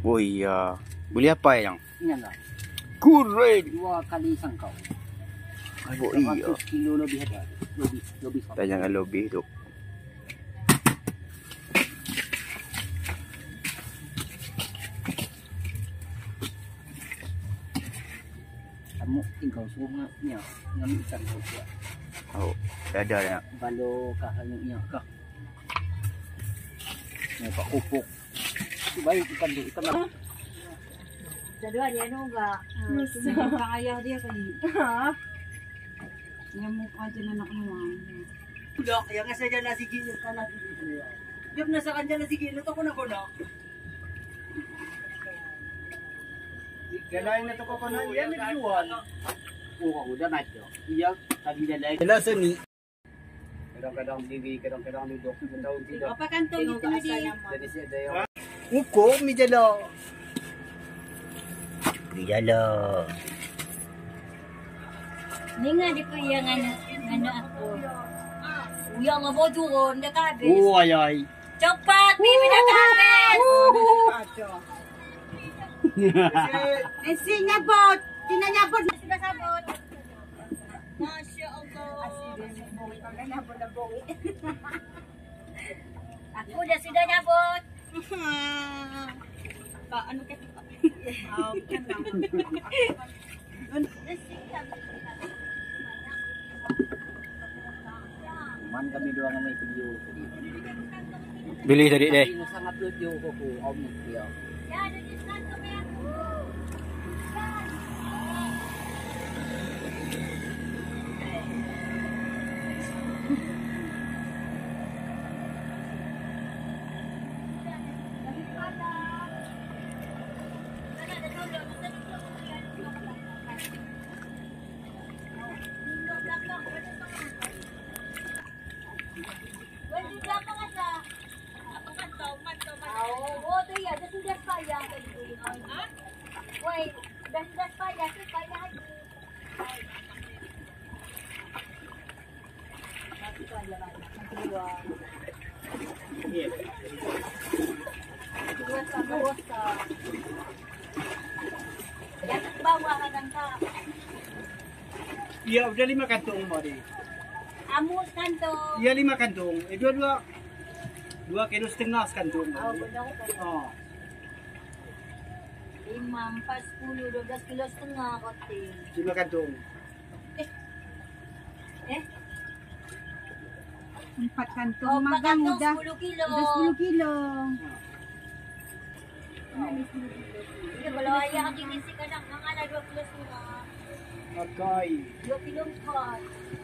Oh iya. Beli apa yang? Ini lah. Kuret. 2 kali sangkau. Oh iya. 100 kilo lebih ada. Lebih. Dan jangan lebih tu. Kamu tinggal semua ni. Yang ikan kau buat. Oh, ada ya. Balo kah hanya kah. Ni pak kupuk. Baik ikan tu ikan apa? Kedua dia enggak. Muka ayah dia kali. Nyamuk aja anak naman. Dok, yang saya jalan sige yung kalat. Yung nasa kanya na sige, ito ko na ko na. Kailangan na to ko na. Yan na jual. Oo, udah na ito. Iya, tadi na lang. Hello, Sony. Kadang-kadang TV, kadang-kadang duduk. Kadang tidak. Apa kantong itu dia? Jadi siya dayo. Uko, mi jalo. Mi jalo. Ni nga di ko yang ano ako. Uya nga mo doon, nakabis. Oo, ay. Cepat, bibi nakabis. Nasi nyabot, tinanyabot. Nasi nasabot. Masya Allah. Aku dah sudah nyabot. Pak, ano kita? Man kami doang may video. Beli tadi deh. Yung sangat lucu ko po, om niya. Ya, ada diskon kami aku. Iya, udah 5 kantong mo di. Amus kantong. Iya 5 kantong. Dua-dua. 2 kilo setengah kantong. Oh, benar ko. Oh. 5, 4, 10, 12 kilo setengah kote. 5 kantong. Eh? 4 kantong. Oh, Magang kantong udah. 10 kilo. Udah 10 kilo. Iya, kalau ayah kaki ngisi ka ng mga 2 kilo setengah. Okay. 2 kilo 4.